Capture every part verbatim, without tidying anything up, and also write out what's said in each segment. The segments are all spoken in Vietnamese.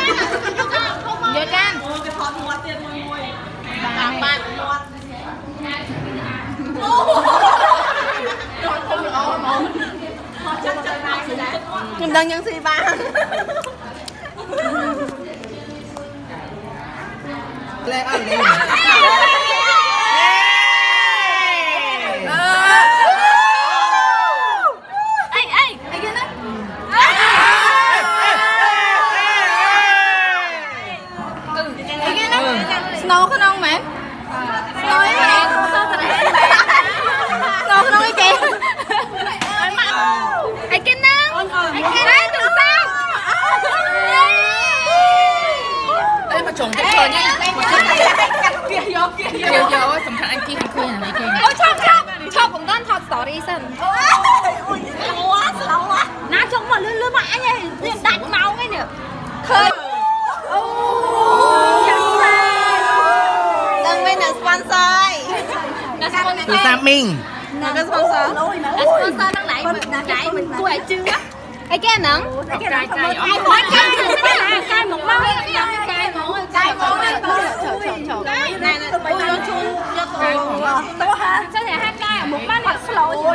Vô can. Bạn bạn. Chúng đang nhân sĩ ba. Lên ăn đi. Snow không ông mẹ? Snow ấy hả? Snow không ấy kìa. Ai kinh năng? Ai kinh năng từ sao? Đây mà trồng cái trời nha. Kìa vô kìa vô. Kìa vô sầm khăn anh kia không khơi là mấy kìa. Ôi chọc chọc. Chọc cũng đang thật story sân. Ôi lâu quá lâu quá. Ná trông mà lươn lươn mãi nha. Riêng đặt máu ngay nè. Khơi. Từ Sa Minh. Là cái sponsor. Là sponsor đang lại mình chạy mình cua ai chưa á. Ai kia nắng. Ai kia nắng. Ai hỏi cay là cay một món. Cay món cay món. Chậu chậu chậu. Này này. Ôi nó chun cho tôi. Tôi hả? Sao thể hai cay một món mặt slow.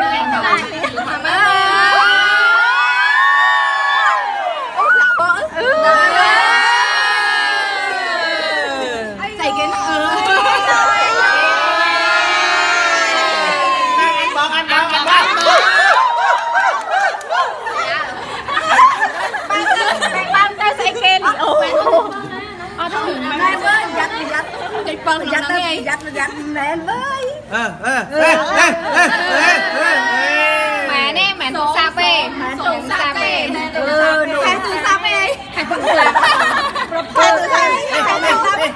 Thầy cái nó dắt đi dắt dắt lên với mẹ nè mẹ tụ sa phê mẹ tụ sa phê ừ hai tụ sa phê hai tụ sa phê hai tụ sa phê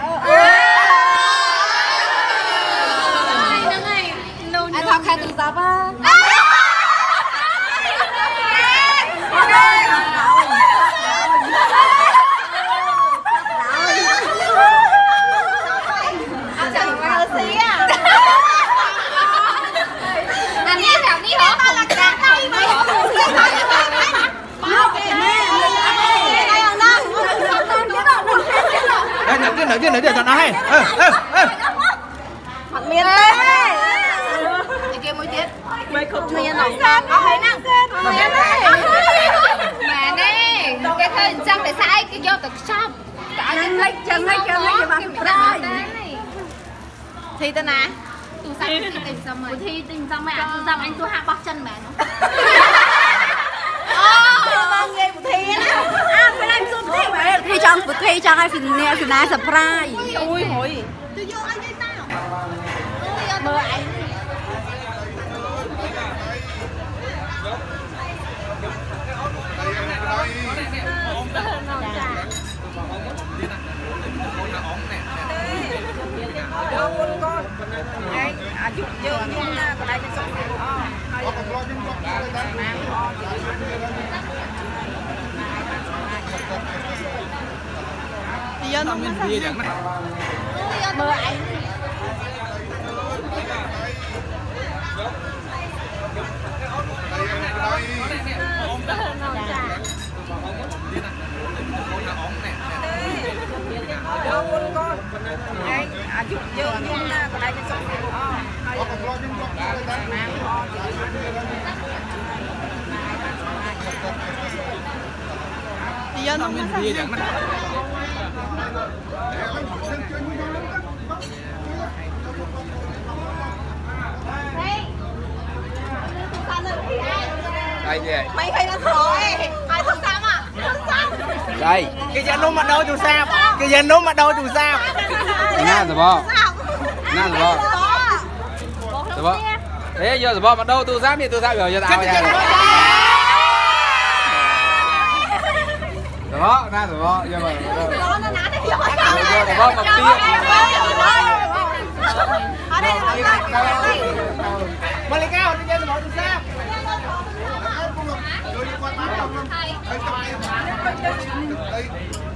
anh thọc hai tụ sa phê nở kia nở để cho nó hay. Ơ ơ ơ. Mặt miên đấy. Cái kia mới chết. Mấy không miên nào. Có thấy năng. Miên đấy. Mẹ nè. Cái thời trang để sai cái vô tập shop. Cả cái lấy chân lấy chân lấy cái bằng này. Thi tên à? Tụ sao thi tình sao mày? Thi tình sao mày? Tụ sao anh tôi hạ bóc chân mẹ nó. Nghe một thi á. À, phải làm zoom thi mẹ. Thi trong một thi trong ai phim nè phim nè surprise. Ôi hồi. Tôi vô anh với tao. Mơ anh. À chụp chưa nhưng còn đây cái thì do nó mất mơ anh à chụp chưa nhưng còn đây cái thì do nó mất đây gì mày thấy nó thôi ai thức sao à thức sao đây cái dân nó mà đâu tụ sao cái dân nó mà đâu tụ sao na rồi bò na rồi bò rồi bò thế giờ rồi bò mà đâu tụ sao đi tụ sao giờ giờ tao vậy rồi bò na rồi bò giờ mà rồi bò mà tia ở đây mà lấy cao đi dân bò tụ sao Hãy subscribe cho kênh Ghiền Mì Gõ để không bỏ lỡ những video hấp dẫn.